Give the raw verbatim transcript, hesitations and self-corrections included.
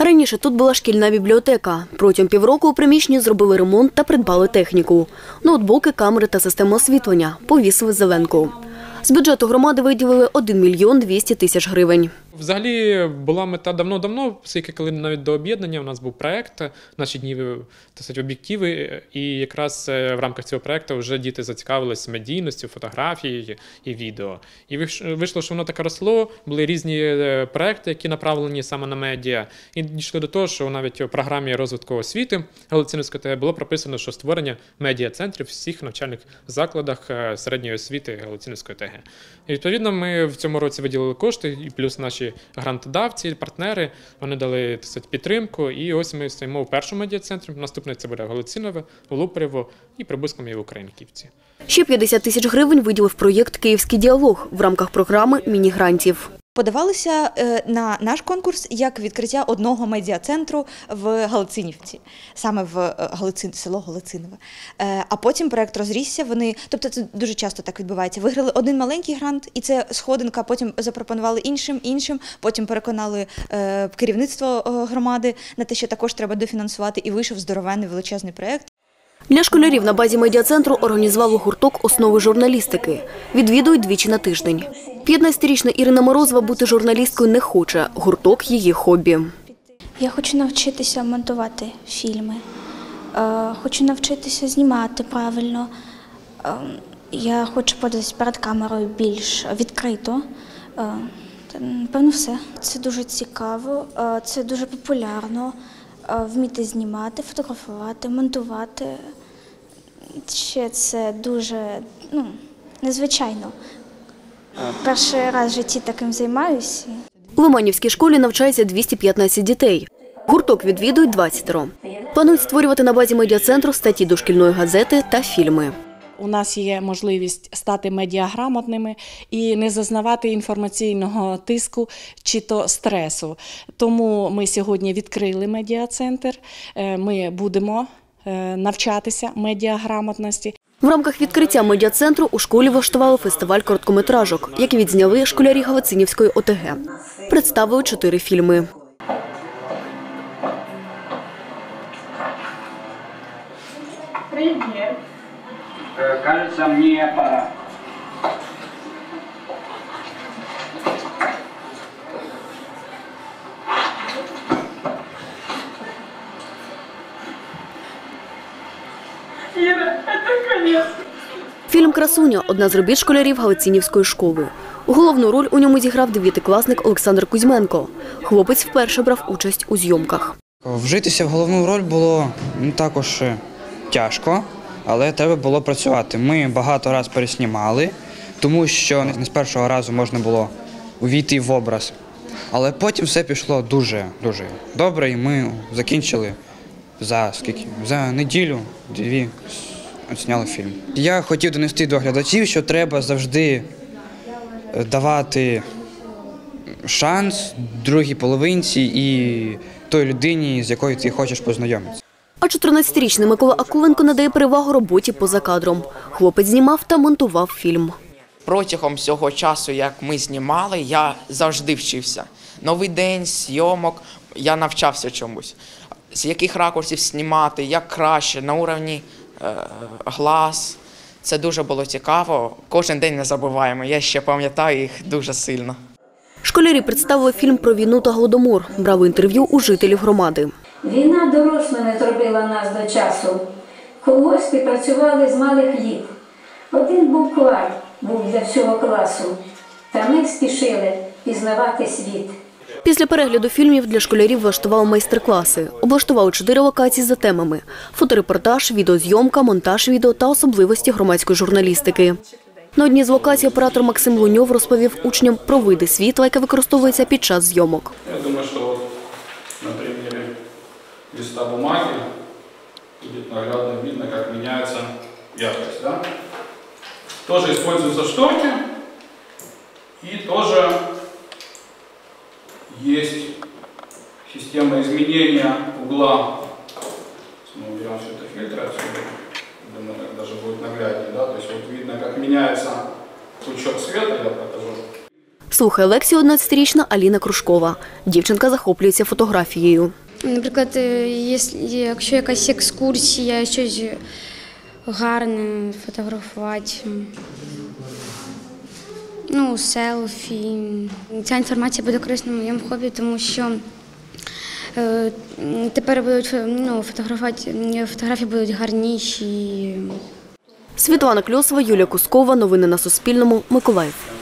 Раніше тут була шкільна бібліотека. Протягом півроку у приміщенні зробили ремонт та придбали техніку. Ноутбуки, камери та систему освітлення. Повісили зеленку. З бюджету громади виділили один мільйон двісті тисяч гривень. Взагалі була мета давно-давно, оскільки коли навіть до об'єднання у нас був проєкт «Наші дні, так сказати, об'єктиви», і якраз в рамках цього проєкту вже діти зацікавилися медійністю, фотографією і відео. І вийшло, що воно таке росло, були різні проєкти, які направлені саме на медіа, і дійшли до того, що навіть у програмі розвитку освіти Галицинівської ОТГ було прописано, що створення медіа-центрів в всіх навчальних закладах середньої освіти Галицинівської ОТГ. І відповідно ми в цьому році виділили кошти, і плюс наші грантодавці, партнери, вони дали, так сказати, підтримку, і ось ми стоїмо у першому медіа-центрі, наступний це буде Галицинове, Лупарєво і Прибузькому і в Українківці. Ще п'ятдесят тисяч гривень виділив проєкт «Київський діалог» в рамках програми міні-грантів. Подавалися на наш конкурс як відкриття одного медіа-центру в Галицинівці, саме в Галицин, село Галицинове. А потім проєкт розрісся, вони, тобто це дуже часто так відбувається, виграли один маленький грант, і це сходинка, потім запропонували іншим, іншим, потім переконали керівництво громади на те, що також треба дофінансувати, і вийшов здоровенний величезний проєкт. Для школярів на базі медіа-центру організували гурток «Основи журналістики». Відвідують двічі на тиждень. п'ятнадцятирічна Ірина Морозова бути журналісткою не хоче. Гурток – її хобі. Я хочу навчитися монтувати фільми. Хочу навчитися знімати правильно. Я хочу подивитися перед камерою більш відкрито. Напевно, все. Це дуже цікаво, це дуже популярно. Вміти знімати, фотографувати, монтувати. Ще це дуже, ну, незвичайно. Перший раз в житті таким займаюся. У Лиманівській школі навчається двісті п'ятнадцять дітей. Гурток відвідують двадцятеро. Планують створювати на базі медіа-центру статті до шкільної газети та фільми. У нас є можливість стати медіаграмотними і не зазнавати інформаційного тиску чи то стресу. Тому ми сьогодні відкрили медіа-центр, ми будемо навчатися медіаграмотності. В рамках відкриття медіа-центру у школі влаштували фестиваль короткометражок, які відзняли школярі Галицинівської ОТГ. Представили чотири фільми. Привіт. Кажется, мне пора. Ира, это конец. Фільм «Красуня» – одна з робіт школярів Галицинівської школи. Головну роль у ньому зіграв дев'ятикласник Олександр Кузьменко. Хлопець вперше брав участь у зйомках. Вжитися в головну роль було ну, також тяжко. Але треба було працювати. Ми багато разів переснімали, тому що не з першого разу можна було увійти в образ. Але потім все пішло дуже-дуже добре, і ми закінчили за скільки? За неділю, дві зняли фільм. Я хотів донести до глядачів, що треба завжди давати шанс другій половинці і той людині, з якою ти хочеш познайомитися. А чотирнадцятирічний Микола Акуленко надає перевагу роботі поза кадром. Хлопець знімав та монтував фільм. Протягом всього часу, як ми знімали, я завжди вчився. Новий день, зйомок, я навчався чомусь. З яких ракурсів знімати, як краще, на уровні е, глаз. Це дуже було цікаво. Кожен день не забуваємо, я ще пам'ятаю їх дуже сильно. Школярі представили фільм про війну та голодомор, брали інтерв'ю у жителів громади. Війна дорослими зробила нас до часу. Колгоспи працювали з малих літ. Один буквар був для всього класу. Та ми спішили пізнавати світ. Після перегляду фільмів для школярів влаштували майстер-класи. Облаштували чотири локації за темами – фоторепортаж, відеозйомка, монтаж відео та особливості громадської журналістики. На одній з локацій оператор Максим Луньов розповів учням про види світла, яке використовується під час зйомок. Я думаю, що на примірі листа бумаги будет наглядно видно, как меняется яркость. Да? Тоже используются шторки, и тоже есть система изменения угла. Мы уберем все это фильтры отсюда, думаю, так даже будет нагляднее. Да? То есть вот видно, как меняется пучок света, я покажу. Слухає лекцію одинадцятирічна Аліна Кружкова. Дівчинка захоплюється фотографією. Наприклад, якщо якась екскурсія, щось гарне фотографувати, ну, селфі. Ця інформація буде корисна в моєму хобі, тому що е, тепер будуть, ну, фотографувати, фотографії будуть гарніші. Світлана Кльосова, Юлія Кускова. Новини на Суспільному. Миколаїв.